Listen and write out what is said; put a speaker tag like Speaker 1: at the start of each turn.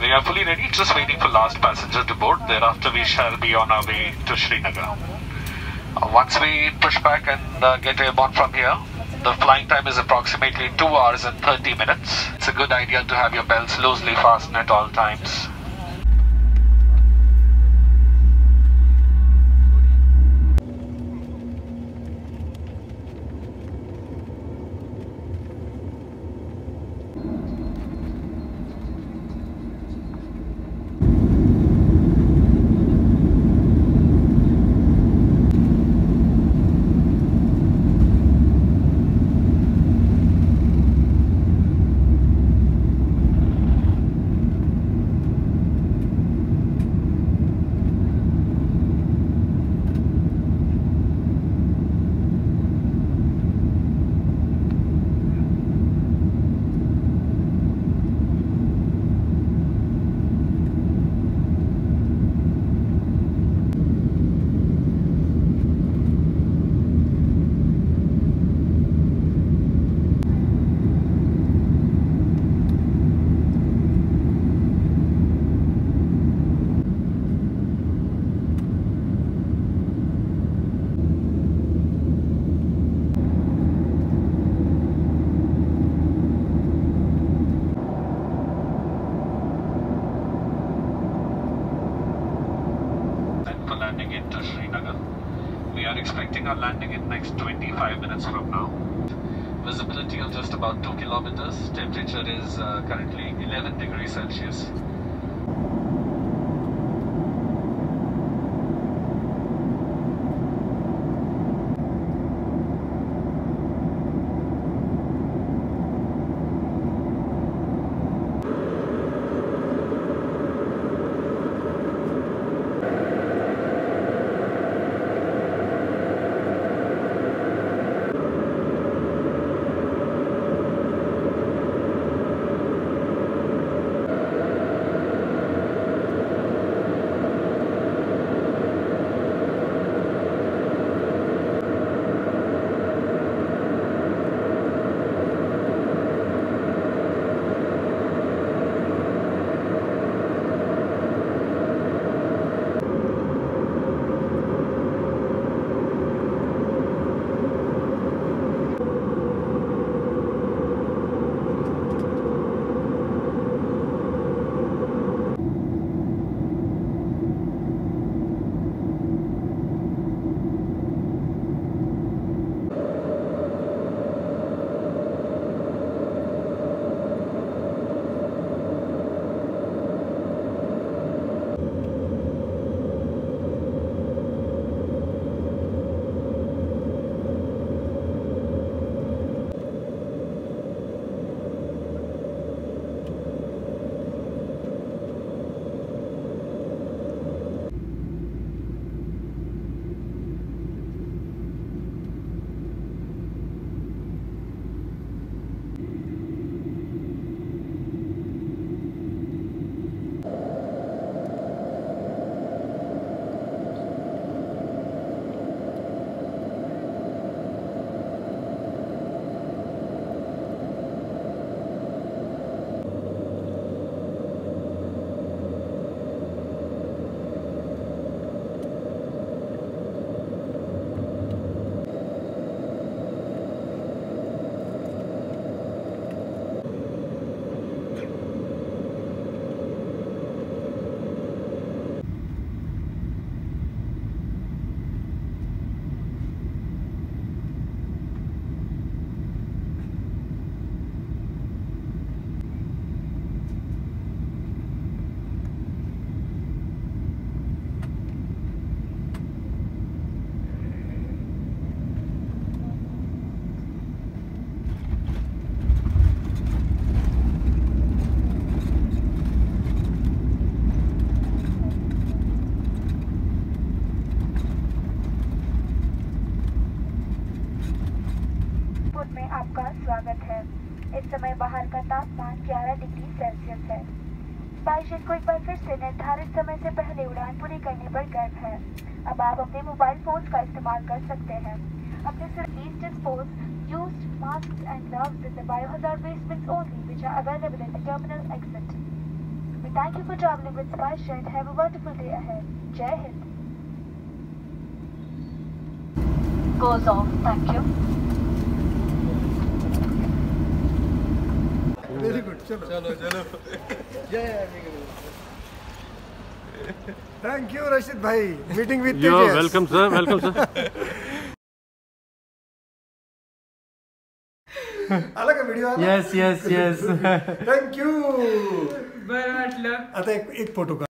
Speaker 1: We are fully ready, just waiting for last passenger to board. Thereafter, we shall be on our way to Srinagar. Once we push back and get airborne from here, the flying time is approximately 2 hours and 30 minutes. It's a good idea to have your belts loosely fastened at all times. For landing into Srinagar. We are expecting our landing in next 25 minutes from now. Visibility of just about 2 kilometers. Temperature is currently 11 degrees Celsius.
Speaker 2: इस समय बाहर का तापमान 11 degree Celsius है। SpiceJet को एक बार फिर से निर्धारित समय से पहले उड़ान पूरी करने पर गर्व है। अब आप अपने मोबाइल फोन्स का इस्तेमाल कर सकते हैं। अपने please dispose used masks and gloves in the biohazard waste bins only, which are available at the terminal exit. We Thank you for traveling with SpiceJet. Have a wonderful day ahead. Jai Hind. Goes off. Thank you.
Speaker 3: Very good. चलो thank you Rashid भाई. Meeting with
Speaker 4: You're welcome sir.
Speaker 3: आला का video?
Speaker 5: Yes.
Speaker 3: Thank you.
Speaker 5: बरं वाटलं.
Speaker 3: आता एक photo का